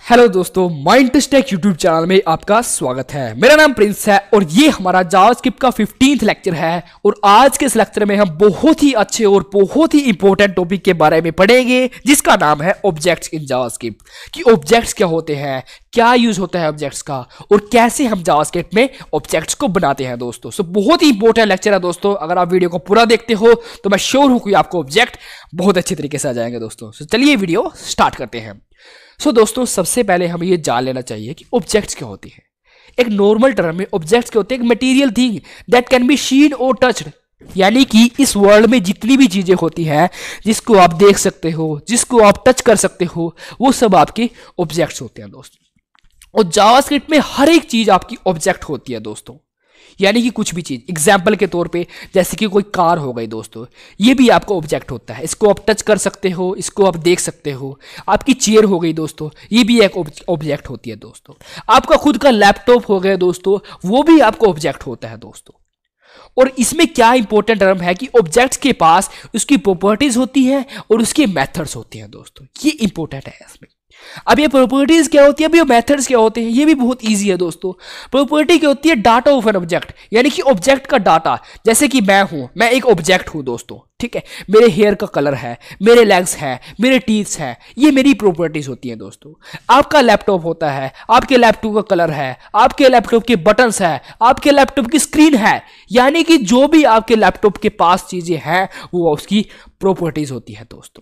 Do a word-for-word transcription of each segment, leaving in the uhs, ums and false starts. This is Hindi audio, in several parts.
हेलो दोस्तों, माइंड टेक यूट्यूब चैनल में आपका स्वागत है। मेरा नाम प्रिंस है और ये हमारा जावास्क्रिप्ट का फिफ्टींथ लेक्चर है। और आज के इस लेक्चर में हम बहुत ही अच्छे और बहुत ही इंपॉर्टेंट टॉपिक के बारे में पढ़ेंगे जिसका नाम है ऑब्जेक्ट्स इन जावास्क्रिप्ट। कि ऑब्जेक्ट्स क्या होते हैं, क्या यूज होता है ऑब्जेक्ट्स का, और कैसे हम जावास्क्रिप्ट में ऑब्जेक्ट्स को बनाते हैं दोस्तों। सो बहुत ही इंपॉर्टेंट लेक्चर है दोस्तों। अगर आप वीडियो को पूरा देखते हो तो मैं श्योर हूं कि आपको ऑब्जेक्ट बहुत अच्छी तरीके से आ जाएंगे दोस्तों। सो चलिए वीडियो स्टार्ट करते हैं। सो so, दोस्तों सबसे पहले हमें यह जान लेना चाहिए कि ऑब्जेक्ट्स क्या होती है। एक नॉर्मल टर्म में ऑब्जेक्ट्स क्या होते हैं? एक material thing that can be seen और टच्ड, यानी कि इस वर्ल्ड में जितनी भी चीजें होती हैं जिसको आप देख सकते हो, जिसको आप टच कर सकते हो, वो सब आपके ऑब्जेक्ट्स होते हैं दोस्तों। और जावास्क्रिप्ट में हर एक चीज आपकी ऑब्जेक्ट होती है दोस्तों, यानी कि कुछ भी चीज। एग्जाम्पल के तौर पे जैसे कि कोई कार हो गई दोस्तों, ये भी आपका ऑब्जेक्ट होता है। इसको आप टच कर सकते हो, इसको आप देख सकते हो। आपकी चेयर हो गई दोस्तों, ये भी एक ऑब्जेक्ट होती है दोस्तों। आपका खुद का लैपटॉप हो गया दोस्तों, वो भी आपका ऑब्जेक्ट होता है दोस्तों। और इसमें क्या इंपॉर्टेंट टर्म है कि ऑब्जेक्ट्स के पास उसकी प्रॉपर्टीज होती हैं और उसके मेथड्स होते हैं दोस्तों। ये इंपॉर्टेंट है इसमें। अब ये प्रॉपर्टीज क्या होती है, अब ये मेथड्स क्या होते हैं, ये भी बहुत इजी है दोस्तों। प्रॉपर्टी क्या होती है? डाटा ऑफ एन ऑब्जेक्ट, यानी कि ऑब्जेक्ट का डाटा। जैसे कि मैं हूं, मैं एक ऑब्जेक्ट हूं दोस्तों, ठीक है। मेरे हेयर का कलर है, मेरे लेग्स हैं, मेरे टीथ्स हैं, ये मेरी प्रॉपर्टीज होती हैं दोस्तों। आपका लैपटॉप होता है, आपके लैपटॉप का कलर है, आपके लैपटॉप के बटन्स है, आपके लैपटॉप की स्क्रीन है, यानी कि जो भी आपके लैपटॉप के पास चीजें हैं वो उसकी प्रॉपर्टीज होती है दोस्तों।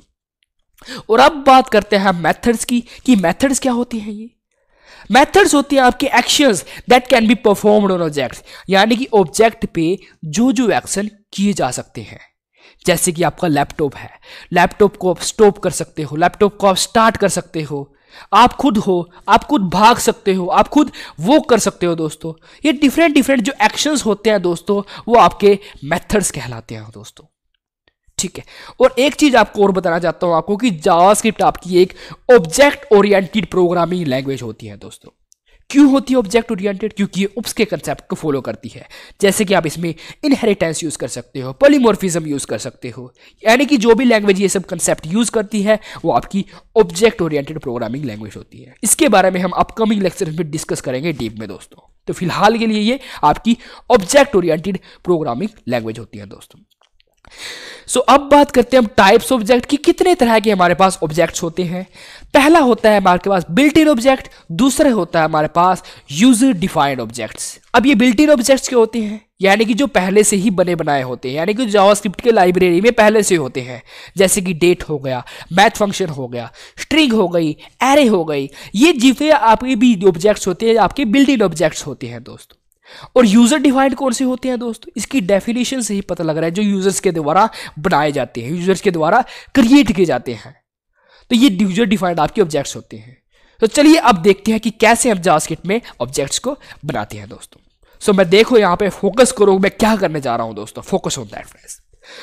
और अब बात करते हैं मेथड्स की कि मेथड्स क्या होती हैं। ये मेथड्स होती हैं आपके actions that can be performed on object, यानी कि ऑब्जेक्ट पे जो जो एक्शन किए जा सकते हैं। जैसे कि आपका लैपटॉप है, लैपटॉप को आप स्टॉप कर सकते हो, लैपटॉप को आप स्टार्ट कर सकते हो, आप खुद हो, आप खुद भाग सकते हो, आप खुद वॉक कर सकते हो दोस्तों। ये डिफरेंट डिफरेंट जो एक्शंस होते हैं दोस्तों, वो आपके मेथड्स कहलाते हैं दोस्तों, ठीक है। और एक चीज आपको और बताना चाहता हूं आपको कि जावास्क्रिप्ट आपकी एक ऑब्जेक्ट ओरिएंटेड प्रोग्रामिंग लैंग्वेज होती है दोस्तों। क्यों होती है ऑब्जेक्ट ओरिएंटेड? क्योंकि ये उप्स के कंसेप्ट को फॉलो करती है। जैसे कि आप इसमें इनहेरिटेंस यूज कर सकते हो, पॉलीमॉर्फिज्म यूज कर सकते हो, यानी कि जो भी लैंग्वेज ये सब कंसेप्ट यूज करती है वो आपकी ऑब्जेक्ट ओरिएंटेड प्रोग्रामिंग लैंग्वेज होती है। इसके बारे में हम अपकमिंग लेक्चर में डिस्कस करेंगे डीप में दोस्तों। तो फिलहाल के लिए ये आपकी ऑब्जेक्ट ओरिएंटेड प्रोग्रामिंग लैंग्वेज होती है दोस्तों। सो so, अब बात करते हैं हम टाइप्स ऑब्जेक्ट की। कितने तरह के हमारे पास ऑब्जेक्ट्स होते हैं। पहला होता है हमारे पास बिल्ट इन ऑब्जेक्ट, दूसरा होता है हमारे पास यूजर डिफाइंड ऑब्जेक्ट्स। अब ये बिल्ट इन ऑब्जेक्ट्स क्या होते हैं? यानी कि जो पहले से ही बने बनाए होते हैं, यानी कि जावास्क्रिप्ट के लाइब्रेरी में पहले से होते हैं। जैसे कि डेट हो गया, मैथ फंक्शन हो गया, स्ट्रिंग हो गई, एरे हो गई, ये जितने आपके भी ऑब्जेक्ट्स होते हैं आपके बिल्ट इन ऑब्जेक्ट्स होते हैं दोस्तों। और यूजर डिफाइंड कौन से होते हैं दोस्तों? इसकी डेफिनेशन से ही पता लग रहा है, जो यूजर्स के द्वारा बनाए जाते हैं, यूजर्स के द्वारा क्रिएट किए जाते हैं। तो ये यूजर डिफाइंड आपके ऑब्जेक्ट्स होते हैं। तो चलिए अब देखते हैं कि कैसे हम जावास्क्रिप्ट में ऑब्जेक्ट्स को बनाते हैं दोस्तों। सो मैं देखो यहाँ पे फोकस करो, मैं क्या करने जा रहा हूं दोस्तों। Focus on that friends.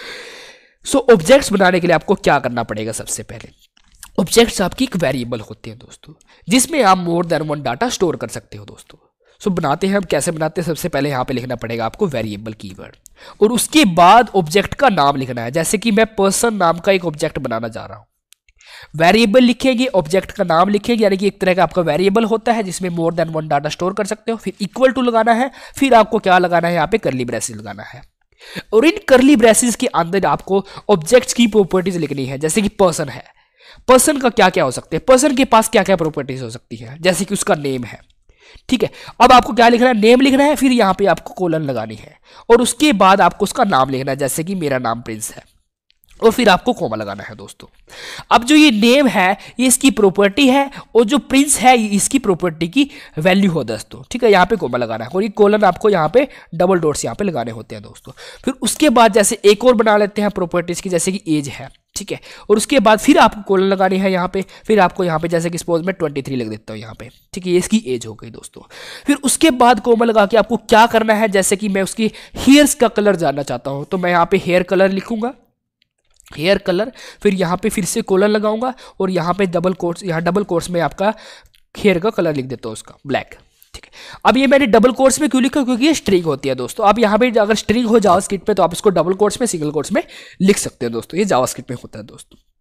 So objects बनाने के लिए आपको क्या करना पड़ेगा? सबसे पहले ऑब्जेक्ट्स आपकी एक वेरिएबल होते हैं दोस्तों, जिसमें आप more than one data store कर सकते हो दोस्तों। सो so, बनाते हैं हम कैसे बनाते हैं? सबसे पहले यहाँ पे लिखना पड़ेगा आपको वेरिएबल कीवर्ड, और उसके बाद ऑब्जेक्ट का नाम लिखना है। जैसे कि मैं पर्सन नाम का एक ऑब्जेक्ट बनाना जा रहा हूँ, वेरिएबल लिखेंगे, ऑब्जेक्ट का नाम लिखेंगे, यानी कि एक तरह का आपका वेरिएबल होता है जिसमें more than one data store कर सकते हो। फिर इक्वल टू लगाना है, फिर आपको क्या लगाना है? यहाँ पे करली ब्रेसेस लगाना है। और इन करली ब्रेसेस के अंदर आपको ऑब्जेक्ट्स की प्रॉपर्टीज लिखनी है। जैसे कि पर्सन है, पर्सन का क्या क्या हो सकते हैं, पर्सन के पास क्या क्या प्रॉपर्टीज हो सकती है। जैसे कि उसका नेम है, ठीक है। अब आपको क्या लिखना है? नेम लिखना है, फिर यहां पे आपको कोलन लगानी है, और उसके बाद आपको उसका नाम लिखना है। जैसे कि मेरा नाम प्रिंस है, और फिर आपको कोमा लगाना है दोस्तों। अब जो ये नेम है ये इसकी प्रॉपर्टी है, और जो प्रिंस है ये इसकी प्रॉपर्टी की वैल्यू हो दोस्तों, ठीक है। यहाँ पे कोमा लगाना है, और ये कोलन आपको यहाँ पे डबल डॉट्स यहाँ पे लगाने होते हैं दोस्तों। फिर उसके बाद जैसे एक और बना लेते हैं प्रॉपर्टीज की, जैसे कि एज है, ठीक है। और उसके बाद फिर आपको कोलन लगानी है यहाँ पे, फिर आपको यहाँ पे जैसे कि सपोज मैं ट्वेंटी थ्री लिख देता हूँ यहाँ पे, ठीक है। ये इसकी एज हो गई दोस्तों। फिर उसके बाद कोमा लगा के आपको क्या करना है? जैसे कि मैं उसकी हेयर्स का कलर जानना चाहता हूँ, तो मैं यहाँ पे हेयर कलर लिखूंगा, हेयर कलर, फिर यहाँ पे फिर से कोलन लगाऊंगा, और यहाँ पे डबल कोट्स, यहाँ डबल कोट्स में आपका हेयर का कलर लिख देता हूँ, उसका ब्लैक, ठीक है। अब ये मैंने डबल कोट्स में क्यों लिखा? क्योंकि ये स्ट्रिंग होती है दोस्तों। आप यहाँ पे अगर स्ट्रिंग हो जावास्क्रिप्ट पे तो आप इसको डबल कोट्स में, सिंगल कोट्स में लिख सकते हैं दोस्तों। ये जावास्क्रिप्ट में होता है दोस्तों।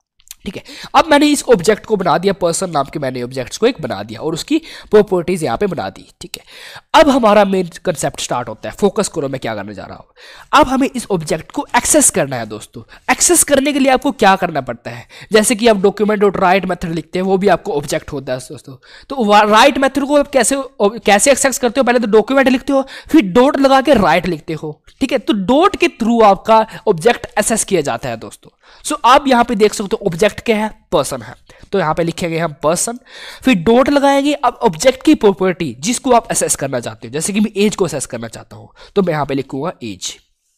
ठीक है। अब मैंने इस ऑब्जेक्ट को बना दिया, पर्सन नाम के मैंने ऑब्जेक्ट्स को एक बना दिया और उसकी प्रॉपर्टीज यहाँ पे बना दी। ठीक है, अब हमारा मेन कंसेप्ट स्टार्ट होता है। फोकस करो मैं क्या करने जा रहा हूँ। अब हमें इस ऑब्जेक्ट को एक्सेस करना है दोस्तों। एक्सेस करने के लिए आपको क्या करना पड़ता है, जैसे कि आप डॉक्यूमेंट डॉट राइट मेथड लिखते हैं, वो भी आपको ऑब्जेक्ट होता है दोस्तों। तो राइट मेथड को आप कैसे कैसे एक्सेस करते हो, पहले तो डॉक्यूमेंट लिखते हो, फिर डॉट लगा के राइट लिखते हो। ठीक है, तो डॉट के थ्रू आपका ऑब्जेक्ट एक्सेस किया जाता है दोस्तों। सो so, आप यहां पे देख सकते हो ऑब्जेक्ट क्या है, पर्सन है, तो यहां पे लिखेंगे हम पर्सन, फिर डॉट लगाएंगे। अब ऑब्जेक्ट की प्रॉपर्टी जिसको आप असेस करना चाहते हो, जैसे कि मैं एज को असेस करना चाहता हूं, तो मैं यहां पे लिखूंगा एज।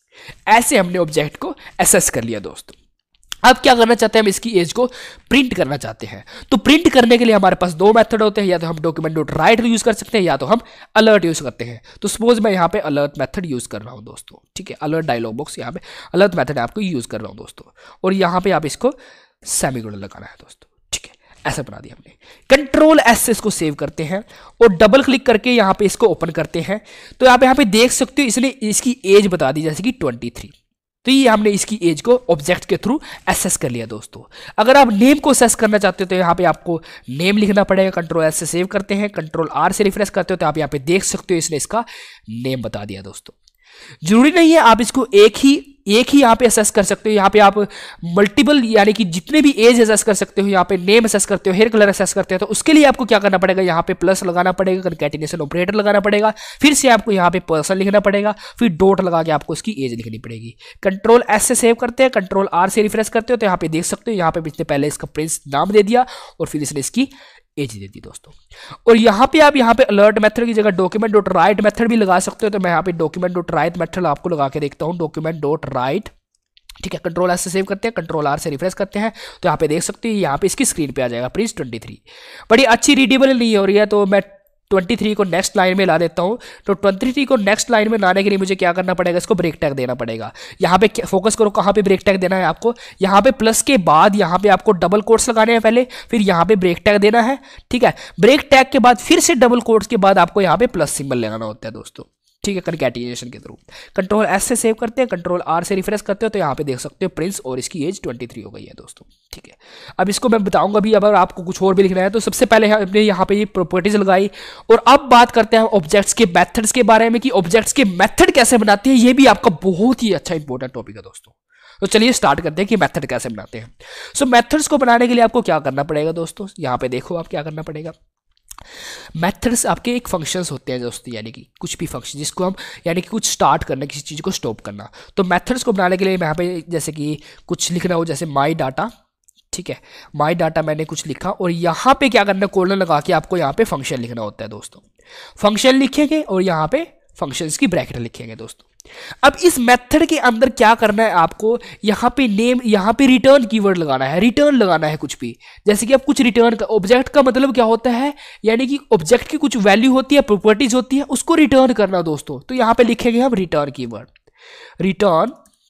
ऐसे हमने ऑब्जेक्ट को असेस कर लिया दोस्तों। अब क्या करना चाहते हैं, हम इसकी एज को प्रिंट करना चाहते हैं। तो प्रिंट करने के लिए हमारे पास दो मेथड होते हैं, या तो हम डॉक्यूमेंट डॉट राइट यूज कर सकते हैं, या तो हम अलर्ट यूज करते हैं। तो सपोज मैं यहाँ पे अलर्ट मेथड यूज कर रहा हूँ दोस्तों। ठीक है, अलर्ट डायलॉग बॉक्स, यहाँ पे अलर्ट मेथड आपको यूज कर रहा हूँ दोस्तों, और यहाँ पे आप इसको सेमीकोलन लगाना है दोस्तों। ठीक है, ऐसा बना दिया हमने। कंट्रोल एस से इसको सेव करते हैं और डबल क्लिक करके यहाँ पे इसको ओपन करते हैं। तो आप यहाँ पे देख सकते हो इसने इसकी एज बता दी, जैसे कि ट्वेंटी थ्री। तो ये हमने इसकी एज को ऑब्जेक्ट के थ्रू एसेस कर लिया दोस्तों। अगर आप नेम को एसेस करना चाहते हो तो यहाँ पे आपको नेम लिखना पड़ेगा। कंट्रोल एस से सेव करते हैं, कंट्रोल आर से रिफ्रेश करते हो तो आप यहाँ पे देख सकते हो इसने इसका नेम बता दिया दोस्तों। जरूरी नहीं है आप इसको एक ही एक ही यहाँ पे असेस कर सकते हो, यहाँ पे आप मल्टीपल यानी कि जितने भी एज असेस कर सकते हो। यहाँ पे नेम असेस करते हो, हेयर कलर असेस करते हो, तो उसके लिए आपको क्या करना पड़ेगा, यहाँ पे प्लस लगाना पड़ेगा, कंकैटिनेशन ऑपरेटर लगाना पड़ेगा, फिर से आपको यहाँ पे पर्सन लिखना पड़ेगा, फिर डॉट लगा के आपको इसकी एज लिखनी पड़ेगी। कंट्रोल एस से सेव करते हैं, कंट्रोल आर से रिफ्रेश करते हो तो यहाँ पे देख सकते हो, यहाँ पे इसने पहले इसका प्रिंस नाम दे दिया और फिर इसने इसकी एज दे दी दोस्तों। और यहाँ पे आप यहाँ पे अलर्ट मेथड की जगह डॉक्यूमेंट डॉट राइट मेथड भी लगा सकते हो। तो मैं यहाँ पे डॉक्यूमेंट डॉट राइट मेथड आपको लगा के देखता हूँ, डॉक्यूमेंट डॉट राइट। ठीक है, कंट्रोल एस से सेव करते हैं, कंट्रोल आर से रिफ्रेश करते हैं तो यहाँ पे देख सकते हो, यहाँ पे इसकी स्क्रीन पे आ जाएगा प्रिंस ट्वेंटी थ्री। बड़ी अच्छी रीडेबल नहीं हो रही है, तो मैं ट्वेंटी थ्री को नेक्स्ट लाइन में ला देता हूँ। तो ट्वेंटी थ्री को नेक्स्ट लाइन में लाने के लिए मुझे क्या करना पड़ेगा, इसको ब्रेक टैग देना पड़ेगा। यहाँ पे फोकस करो, कहाँ पे ब्रेक टैग देना है आपको, यहाँ पे प्लस के बाद यहाँ पे आपको डबल कोट्स लगाने हैं पहले, फिर यहाँ पे ब्रेक टैग देना है। ठीक है, ब्रेक टैग के बाद फिर से डबल कोट्स के बाद आपको यहाँ पे प्लस सिंबल लगाना होता है दोस्तों। ठीक है, कंकैटिनेशन के थ्रू। कंट्रोल एस से सेव करते हैं, कंट्रोल आर से रिफ्रेश करते हो तो यहाँ पे देख सकते हो प्रिंस और इसकी एज ट्वेंटी थ्री हो गई है दोस्तों। ठीक है, अब इसको मैं बताऊंगा भी, अगर आपको कुछ और भी लिखना है तो सबसे पहले हमने यहाँ पे ये प्रॉपर्टीज लगाई। और अब बात करते हैं ऑब्जेक्ट्स के मेथड्स के बारे में कि ऑब्जेक्ट्स के मेथड कैसे बनाते हैं। ये भी आपका बहुत ही अच्छा इंपॉर्टेंट टॉपिक है दोस्तों। तो चलिए स्टार्ट करते हैं कि मेथड कैसे बनाते हैं। सो मेथड्स को बनाने के लिए आपको क्या करना पड़ेगा दोस्तों, यहाँ पे देखो आप क्या करना पड़ेगा। मेथड्स आपके एक फंक्शंस होते हैं दोस्तों, यानी कि कुछ भी फंक्शन जिसको हम यानी कि कुछ स्टार्ट करना, किसी चीज़ को स्टॉप करना। तो मेथड्स को बनाने के लिए मैं यहाँ पे जैसे कि कुछ लिखना हो, जैसे माई डाटा। ठीक है, माई डाटा मैंने कुछ लिखा और यहाँ पे क्या करना है, कोलन लगा के आपको यहाँ पे फंक्शन लिखना होता है दोस्तों। फंक्शन लिखेंगे और यहाँ पे फंक्शंस की ब्रैकेट लिखेंगे दोस्तों। अब इस मेथड के अंदर क्या करना है आपको, यहाँ पे नेम, यहाँ पे रिटर्न कीवर्ड लगाना है, रिटर्न लगाना है कुछ भी। जैसे कि आप कुछ रिटर्न का, ऑब्जेक्ट का मतलब क्या होता है, यानी कि ऑब्जेक्ट की कुछ वैल्यू होती है, प्रॉपर्टीज होती है, उसको रिटर्न करना दोस्तों। तो यहाँ पे लिखेंगे हम रिटर्न कीवर्ड, रिटर्न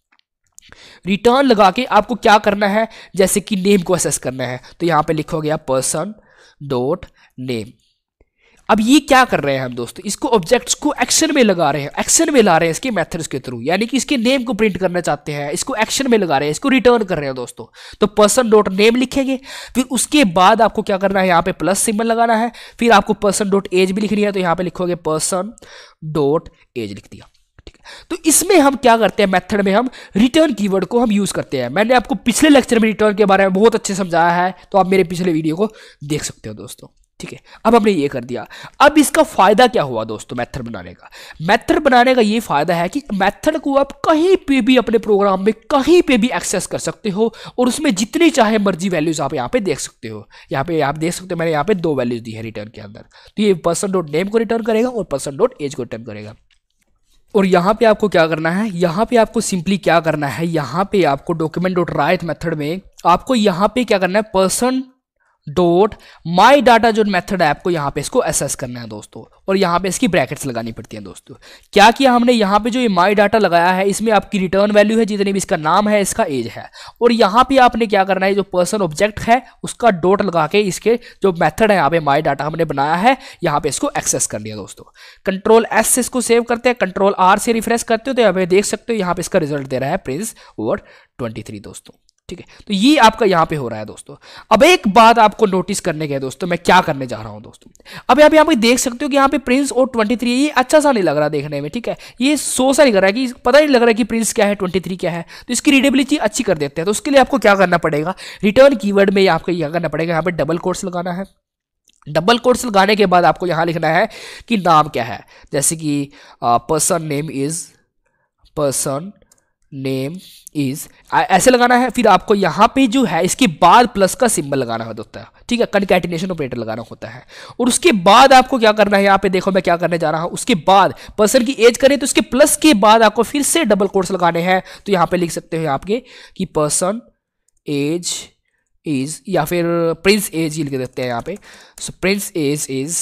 रिटर्न लगा के आपको क्या करना है, जैसे कि नेम को असेस करना है तो यहाँ पे लिखोगे आप पर्सन डॉट नेम। अब ये क्या कर रहे हैं हम दोस्तों, इसको ऑब्जेक्ट्स को एक्शन में लगा रहे हैं, एक्शन में ला रहे हैं इसके मेथड्स के थ्रू, यानी कि इसके नेम को प्रिंट करना चाहते हैं, इसको एक्शन में लगा रहे हैं, इसको रिटर्न कर रहे हैं दोस्तों। तो पर्सन डॉट नेम लिखेंगे, फिर उसके बाद आपको क्या करना है, यहाँ पे प्लस सिंबल लगाना है, फिर आपको पर्सन डॉट एज भी लिखनी है, तो यहाँ पे लिखोगे पर्सन डॉट एज लिख दिया। ठीक है, तो इसमें हम क्या करते हैं, मेथड में हम रिटर्न कीवर्ड को हम यूज करते हैं। मैंने आपको पिछले लेक्चर में रिटर्न के बारे में बहुत अच्छे समझाया है, तो आप मेरे पिछले वीडियो को देख सकते हो दोस्तों। ठीक है, अब हमने ये कर दिया। अब इसका फायदा क्या हुआ दोस्तों, मेथड बनाने का मेथड बनाने का ये फायदा है कि मेथड को आप कहीं पे भी अपने प्रोग्राम में कहीं पे भी एक्सेस कर सकते हो और उसमें जितनी चाहे मर्जी वैल्यूज आप यहाँ पे देख सकते हो। यहाँ पे आप देख सकते हो मैंने यहाँ पे दो वैल्यूज दी है रिटर्न के अंदर, तो ये पर्सन डॉट नेम को रिटर्न करेगा और पर्सन डॉट एज को रिटर्न करेगा। और यहाँ पे आपको क्या करना है, यहाँ पे आपको सिंपली क्या करना है, यहाँ पे आपको डॉक्यूमेंट डॉट राइट मेथड में आपको यहाँ पे क्या करना है, पर्सन डॉट माई डाटा जो मेथड है आपको यहाँ पे इसको एसेस करना है दोस्तों, और यहाँ पे इसकी ब्रैकेट्स लगानी पड़ती हैं दोस्तों। क्या किया हमने, यहाँ पे जो ये माई डाटा लगाया है इसमें आपकी रिटर्न वैल्यू है, जितनी भी इसका नाम है, इसका एज है, और यहाँ पे आपने क्या करना है, जो पर्सन ऑब्जेक्ट है उसका डॉट लगा के इसके जो मेथड है यहाँ पे माई डाटा हमने बनाया है, यहाँ पे इसको एक्सेस कर लिया दोस्तों। कंट्रोल एस से इसको सेव करते हैं, कंट्रोल आर से रिफ्रेश करते हो तो यहाँ पे देख सकते हो यहाँ पे इसका रिजल्ट दे रहा है प्रिंस ओवर ट्वेंटी थ्री दोस्तों। ठीक ठीक है, तो ये आपका यहाँ पे हो रहा है दोस्तों। अब एक बात आपको नोटिस करने के दोस्तों, मैं क्या करने जा रहा हूँ दोस्तों, अब यहाँ पे यहाँ पे देख सकते हो कि यहाँ पे प्रिंस और ट्वेंटी थ्री, ये अच्छा सा नहीं लग रहा देखने में, ठीक है, ये सो सा नहीं कर रहा है कि पता नहीं लग रहा है कि प्रिंस क्या है ट्वेंटी थ्री क्या है, तो इसकी रीडेबिलिटी अच्छी कर देते हैं। तो उसके लिए आपको क्या करना पड़ेगा, रिटर्न कीवर्ड में आपको यह करना पड़ेगा, यहाँ पे डबल कोट्स लगाना है। डबल कोट्स लगाने के बाद आपको यहाँ लिखना है कि नाम क्या है, जैसे कि person name is, person name is ऐसे लगाना है। फिर आपको यहाँ पे जो है इसके बाद प्लस का सिंबल लगाना होता है, ठीक है, कंकैटिनेशन ऑपरेटर लगाना होता है। और उसके बाद आपको क्या करना है, यहाँ पे देखो मैं क्या करने जा रहा हूँ, उसके बाद पर्सन की एज करें तो उसके प्लस के बाद आपको फिर से डबल कोट्स लगाने हैं। तो यहाँ पे लिख सकते हो आपके कि पर्सन एज इज, या फिर प्रिंस एज ही लिख देते हैं यहाँ पे, सो प्रिंस एज इज,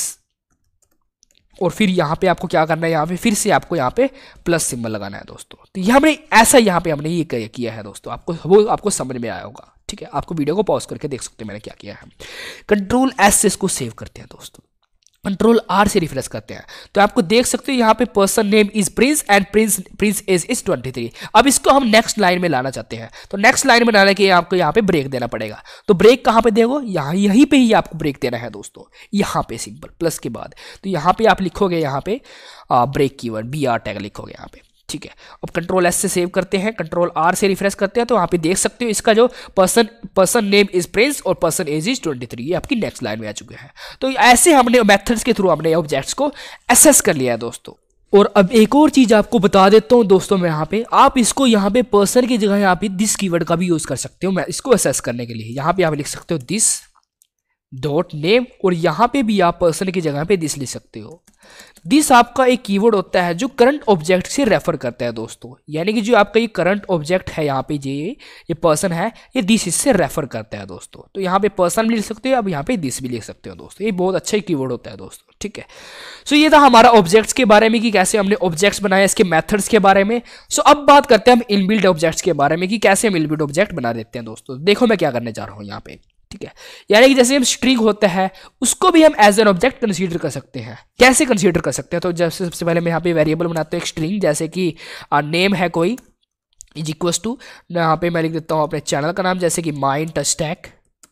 और फिर यहाँ पे आपको क्या करना है, यहाँ पे फिर से आपको यहाँ पे प्लस सिंबल लगाना है दोस्तों। तो ये हमने ऐसा यहाँ पे हमने ये किया है दोस्तों, आपको वो आपको समझ में आया होगा, ठीक है। आपको वीडियो को पॉज करके देख सकते हैं मैंने क्या किया है। कंट्रोल एस से इसको सेव करते हैं दोस्तों, कंट्रोल आर से रिफ्रेश करते हैं, तो आपको देख सकते हो यहाँ पे person name is Prince and Prince Prince age is twenty three. अब इसको हम नेक्स्ट लाइन में लाना चाहते हैं, तो नेक्स्ट लाइन में लाने के आपको यहाँ पे ब्रेक देना पड़ेगा। तो ब्रेक कहाँ पे देखो, यहाँ यहीं पे ही आपको ब्रेक देना है दोस्तों, यहाँ पे सिंपल प्लस के बाद। तो यहाँ पे आप लिखोगे यहाँ पे break keyword B R tag लिखोगे यहाँ पे, ठीक है। अब कंट्रोल एस से सेव करते हैं, कंट्रोल आर से रिफ्रेश करते हैं, तो यहाँ पे देख सकते हो इसका जो person person name is Prince और person age is twenty three, ये आपकी नेक्स्ट लाइन में आ चुके हैं। तो ऐसे हमने मेथड्स के थ्रू हमने ऑब्जेक्ट्स को एसेस कर लिया है दोस्तों। और अब एक और चीज आपको बता देता हूँ दोस्तों, मैं यहाँ पे आप इसको यहाँ पे पर्सन की जगह यहाँ पे दिस कीवर्ड का भी यूज कर सकते हो, मैं इसको एसेस करने के लिए। यहाँ पे आप लिख सकते हो दिस डॉट नेम, और यहाँ पे भी आप पर्सन की जगह पे दिस लिख सकते हो। दिस आपका एक कीवर्ड होता है जो करंट ऑब्जेक्ट से रेफर करता है दोस्तों, यानी कि जो आपका ये करंट ऑब्जेक्ट है यहाँ पे, ये ये पर्सन है, ये दिस इससे रेफर करता है दोस्तों। तो यहाँ पे पर्सन भी लिख सकते हो, अब यहाँ पे दिस भी लिख सकते हो दोस्तों, ये बहुत अच्छा कीवर्ड होता है दोस्तों, ठीक है। सो ये था हमारा ऑब्जेक्ट्स के बारे में कि कैसे हमने ऑब्जेक्ट्स बनाए, इसके मेथड्स के बारे में। सो अब बात करते हैं हम इनबिल्ट ऑब्जेक्ट्स के बारे में कि कैसे हम इनबिल्ट ऑब्जेक्ट बना देते हैं दोस्तों। देखो मैं क्या करने जा रहा हूँ यहाँ पे, ठीक है, यानी कि जैसे हम स्ट्रिंग होता है उसको भी हम एज एन ऑब्जेक्ट कंसीडर कर सकते हैं। कैसे कंसीडर कर सकते हैं, तो जैसे सबसे पहले मैं यहाँ पे वेरिएबल बनाता हूँ एक स्ट्रिंग, जैसे कि नेम है कोई इज इक्वल्स टू, यहाँ पे मैं लिख देता हूँ अपने चैनल का नाम, जैसे कि mind touch tag,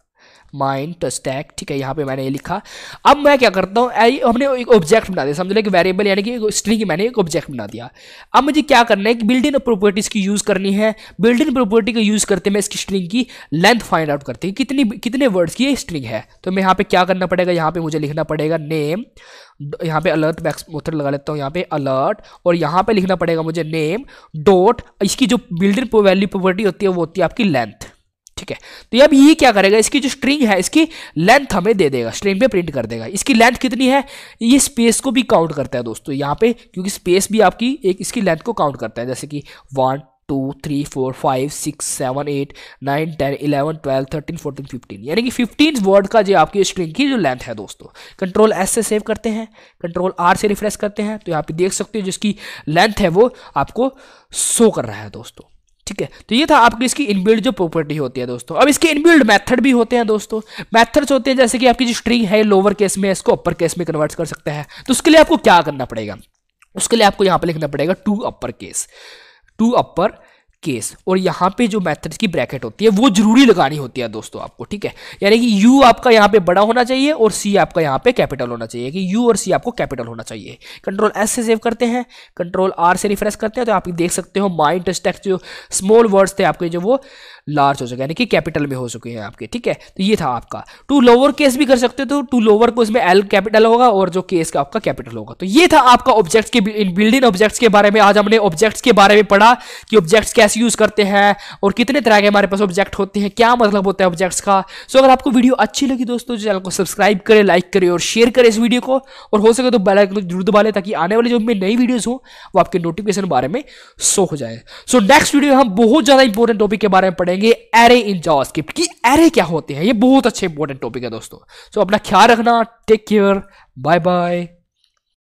mind touch tag, ठीक है, यहाँ पे मैंने ये लिखा। अब मैं क्या करता हूँ, हमने एक ऑब्जेक्ट बना दिया, समझ लो कि वेरिएबल यानी कि स्ट्रिंग मैंने एक ऑब्जेक्ट बना दिया। अब मुझे क्या करना है कि बिल्ट इन प्रॉपर्टीज की यूज करनी है। बिल्ट इन प्रॉपर्टी को यूज करते मैं इसकी स्ट्रिंग की लेंथ फाइंड आउट करते हैं, कितनी कितने वर्ड्स की ये स्ट्रिंग है। तो मैं यहाँ पे क्या करना पड़ेगा, यहाँ पे मुझे लिखना पड़ेगा नेम, यहाँ पे अलर्ट मेथड लगा लेता हूँ, यहाँ पे अलर्ट, और यहाँ पे लिखना पड़ेगा मुझे नेम डॉट, इसकी जो बिल्ट इन वैल्यू प्रॉपर्टी होती है वो होती है आपकी लेंथ, ठीक है। तो अब ये क्या करेगा, इसकी जो स्ट्रिंग है इसकी लेंथ हमें दे देगा, स्ट्रिंग पे प्रिंट कर देगा। इसकी लेंथ कितनी है, ये स्पेस को भी काउंट करता है दोस्तों यहाँ पे, क्योंकि स्पेस भी आपकी एक इसकी लेंथ को काउंट करता है, जैसे कि one two three four five six seven eight nine ten eleven twelve thirteen fourteen fifteen, यानी कि फिफ्टीन वर्ड का जो आपकी स्ट्रिंग की जो लेंथ है दोस्तों। कंट्रोल एस से सेव करते हैं, कंट्रोल आर से रिफ्रेश करते हैं, तो यहाँ पे देख सकते हो जिसकी लेंथ है वो आपको शो कर रहा है दोस्तों, ठीक है। तो ये था आपकी इसकी इनबिल्ट जो प्रॉपर्टी होती है दोस्तों। अब इसके इनबिल्ट मेथड भी होते हैं दोस्तों। मेथड्स होते हैं जैसे कि आपकी जो स्ट्रिंग है लोअर केस में इसको अपर केस में कन्वर्ट कर सकते हैं। तो उसके लिए आपको क्या करना पड़ेगा, उसके लिए आपको यहाँ पे लिखना पड़ेगा two upper case, two upper case, और यहाँ पे जो मेथड्स की ब्रैकेट होती है वो जरूरी लगानी होती है दोस्तों आपको, ठीक है। यानी कि यू आपका यहाँ पे बड़ा होना चाहिए और सी आपका यहाँ पे कैपिटल होना चाहिए, कि यू और सी आपको कैपिटल होना चाहिए। कंट्रोल एस से सेव करते हैं, कंट्रोल आर से रिफ्रेश करते हैं, तो आप देख सकते हो माइंड टच टैग जो स्मॉल वर्ड्स थे आपके जो वो लार्ज हो चुके हैं, यानी कि कैपिटल में हो चुके हैं आपके, ठीक है। तो ये था आपका टू लोअर केस भी कर सकते हो, तो टू लोअर को इसमें एल कैपिटल होगा और जो केस का आपका कैपिटल होगा। तो ये था आपका ऑब्जेक्ट्स के बिल्डिंग ऑब्जेक्ट्स के बारे में। आज हमने ऑब्जेक्ट्स के बारे में पढ़ा कि ऑब्जेक्ट्स कैसे यूज करते हैं और कितने तरह के हमारे पास ऑब्जेक्ट होते हैं, क्या मतलब होता है ऑब्जेक्ट्स का। सो अगर आपको वीडियो अच्छी लगी दोस्तों, चैनल को सब्सक्राइब करें, लाइक करें और शेयर करें इस वीडियो को, और हो सके तो बेल आइकन जरूर दबा लें ताकि आने वाली जो में नई वीडियोस हो वो आपके नोटिफिकेशन बारे में शो हो जाए। सो नेक्स्ट वीडियो हम बहुत ज्यादा इंपॉर्टेंट टॉपिक के बारे में पढ़ेंगे, एरे इन जावास्क्रिप्ट की एरे क्या होते हैं। ये बहुत अच्छे इंपॉर्टेंट टॉपिक है दोस्तों। सो अपना ख्याल रखना, टेक केयर, बाय बाय।